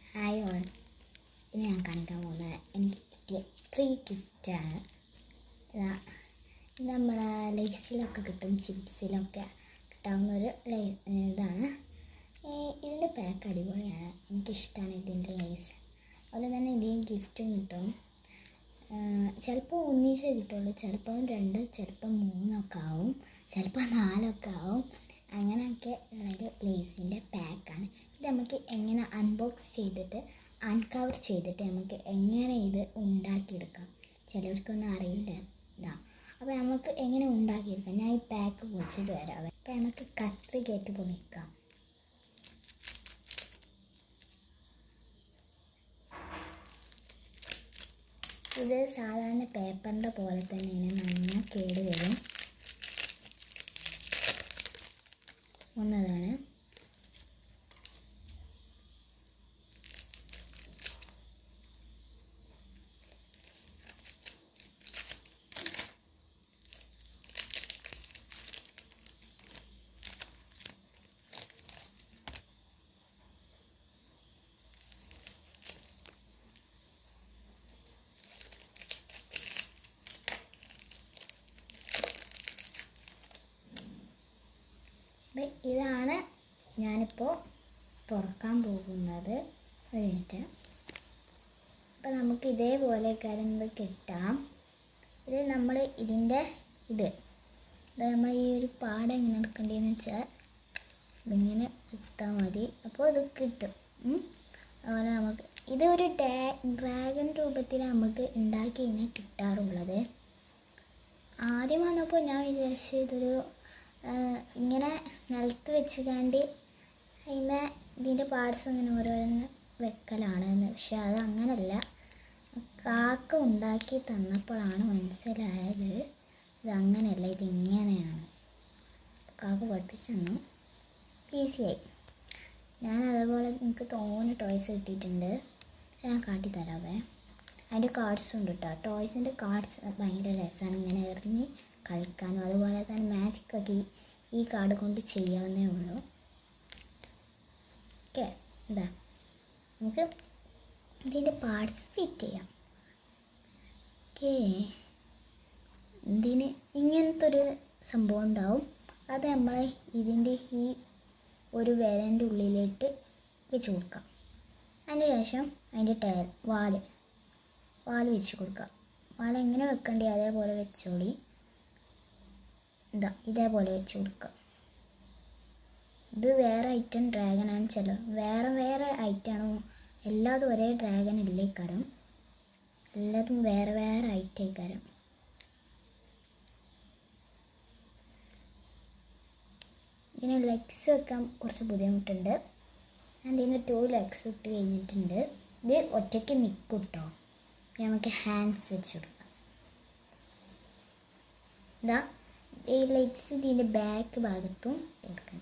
Hi all, ഇന്ന് ഞാൻ കാണിക്കാൻ പോകുന്നത് എനിക്ക് കിട്ടിയ 3 ഗിഫ്റ്റാണ്. ഇത് നമ്മളെ ലേസിലൊക്കെ കിട്ടും, ചിപ്സിലൊക്കെ കിട്ടാവുന്ന ഒരു ഇതാണ്. ഇതിൻ്റെ പാക്ക് അടിപൊളിയാണ്, എനിക്കിഷ്ടമാണ് ഇതിൻ്റെ ലേസ്. അതുപോലെ തന്നെ ഇതിന് ഗിഫ്റ്റും കിട്ടും. ചിലപ്പോൾ ഒന്നിച്ചേ കിട്ടുള്ളൂ, ചിലപ്പോൾ 2, ചിലപ്പോൾ 3 ഒക്കെ ആവും, ചിലപ്പോൾ 4 ഒക്കെ ആവും. അങ്ങനെയൊക്കെ ഉള്ളൊരു ലേസിൻ്റെ പാക്കാണ്. ഇത് നമുക്ക് എങ്ങനെ അൺബോക്സ് ചെയ്തിട്ട് അൺകവർ ചെയ്തിട്ട് നമുക്ക് എങ്ങനെ ഇത് ഉണ്ടാക്കിയെടുക്കാം. ചിലവർക്കൊന്നും അറിയില്ല ഇതാ. അപ്പോൾ നമുക്ക് എങ്ങനെ ഉണ്ടാക്കിയെടുക്കാം, ഞാൻ ഈ പാക്ക് പൊളിച്ചിട്ട് വരാം. അപ്പോൾ നമുക്ക് കത്രികയായിട്ട് പൊളിക്കാം. ഇത് സാധാരണ പേപ്പറിൻ്റെ പോലെ തന്നെയാണ്, നന്നായി കേട് വരും. ഒന്നതാണ്. ഇതാണ് ഞാനിപ്പോൾ തുറക്കാൻ പോകുന്നത്. ഒരു മിനിറ്റ്. അപ്പോൾ നമുക്ക് ഇതേപോലെ കാര്യങ്ങൾ കിട്ടാം. ഇത് നമ്മൾ ഇതിൻ്റെ നമ്മൾ ഈ ഒരു പാടം എങ്ങനെ എടുക്കേണ്ടതെന്ന് വെച്ചാൽ ഇതിങ്ങനെ ഇട്ടാൽ മതി, അപ്പോൾ ഇത് കിട്ടും. അതുപോലെ നമുക്ക് ഇത് ഒരു ഡ്രാഗൺ രൂപത്തിൽ നമുക്ക് ഉണ്ടാക്കി കഴിഞ്ഞാൽ കിട്ടാറുള്ളത്. ആദ്യം വന്നപ്പോൾ ഞാൻ വിചാരിച്ചു ഇതൊരു ഇങ്ങനെ നിലത്ത് വെച്ച് കണ്ട് അതിൻ്റെ ഇതിൻ്റെ പാർട്സ് ഇങ്ങനെ ഓരോന്ന് വെക്കലാണെന്ന്. പക്ഷെ അത് അങ്ങനല്ല, കാക്ക ഉണ്ടാക്കി തന്നപ്പോഴാണ് മനസ്സിലായത് ഇത് അങ്ങനെയല്ല, ഇതിങ്ങനെയാണ്. കാക്ക പഠിപ്പിച്ച് തന്നു, ഈസിയായി. ഞാൻ അതേപോലെ എനിക്ക് തോന്നുന്ന ടോയ്സ് കിട്ടിയിട്ടുണ്ട്, ഞാൻ കാട്ടിത്തരാവേ. അതിൻ്റെ കാർഡ്സും ഉണ്ട് കേട്ടോ. ടോയ്സിൻ്റെ കാർഡ്സ് ഭയങ്കര രസമാണ്, ഇങ്ങനെ എറിഞ്ഞ് കളിക്കാനും. അതുപോലെ തന്നെ മാജിക്കൊക്കെ ഈ കാർഡ് കൊണ്ട് ചെയ്യാവുന്നേ ഉള്ളൂ. ഓക്കെ, ഇതാ നമുക്ക് ഇതിൻ്റെ പാർട്സ് ഫിറ്റ് ചെയ്യാം. ഓക്കെ, ഇതിന് ഇങ്ങനത്തെ ഒരു സംഭവം ഉണ്ടാവും. അത് നമ്മൾ ഇതിൻ്റെ ഈ ഒരു വിരലിൻ്റെ ഉള്ളിലേക്ക് വെച്ച് കൊടുക്കാം. അതിന് ശേഷം അതിൻ്റെ വാല് വെച്ച് കൊടുക്കുക. വാല് എങ്ങനെ വെക്കണ്ടേ അതേപോലെ വെച്ചോളി. ഇതേപോലെ വെച്ച് കൊടുക്കുക. ഇത് വേറെ ഐറ്റം ഡ്രാഗനാണ്. വേറെ ഐറ്റമാണോ, എല്ലാതും ഒരേ ഡ്രാഗൻ ഇല്ലേക്കാരം, എല്ലാതും വേറെ ഐറ്റേക്കാരം. ഇതിന് ലെഗ്സ് വെക്കാൻ കുറച്ച് ബുദ്ധിമുട്ടുണ്ട്. ഞാൻ ഇതിന് 2 ലെഗ്സ് ഇട്ട് കഴിഞ്ഞിട്ടുണ്ട്. ഇത് ഒറ്റയ്ക്ക് നിൽക്കും കേട്ടോ. നമുക്ക് ഹാൻഡ്സ് വെച്ച് കൊടുക്കാം. ഈ ലെഗ്സ് ഇതിൻ്റെ ബാക്ക് ഭാഗത്തും കൊടുക്കണ്ടേ.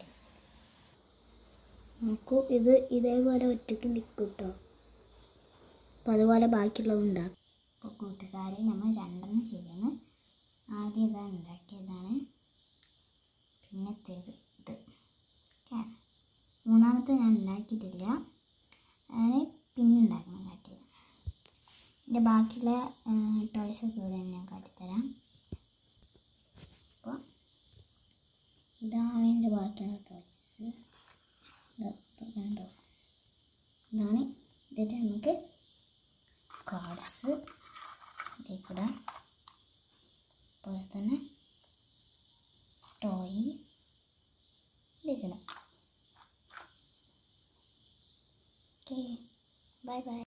നമുക്ക് ഇത് ഇതേപോലെ ഒറ്റയ്ക്ക് നിൽക്കും കേട്ടോ. അപ്പോൾ അതുപോലെ ബാക്കിയുള്ളത് ഉണ്ടാക്കും. അപ്പോൾ കൂട്ടുകാരെ, നമ്മൾ 2 ചെയ്യണം. ആദ്യം ഇതാണ് ഉണ്ടാക്കിയതാണ്, പിന്നത്തേത് ഇത്. ഓക്കെ, മൂന്നാമത്തെ ഞാൻ ഉണ്ടാക്കിയിട്ടില്ല, ഞാൻ പിന്നെ ഉണ്ടാക്കണം കാട്ടിയത്. എൻ്റെ ബാക്കിയുള്ള ടോയ്സൊക്കെ ഇവിടെ ഞാൻ കാട്ടിത്തരാം. അപ്പോൾ ഇതാണ് എൻ്റെ ബാക്കിയുള്ള ടോയ്സ്. കണ്ടോ, ഇതാണ്. ഇതിൽ നമുക്ക് കാർഡ്സ് ഇതിൽക്കൂടെ, അതുപോലെ തന്നെ ടോയ് ഇതിൽക്കൂടെ. Okay, bye by.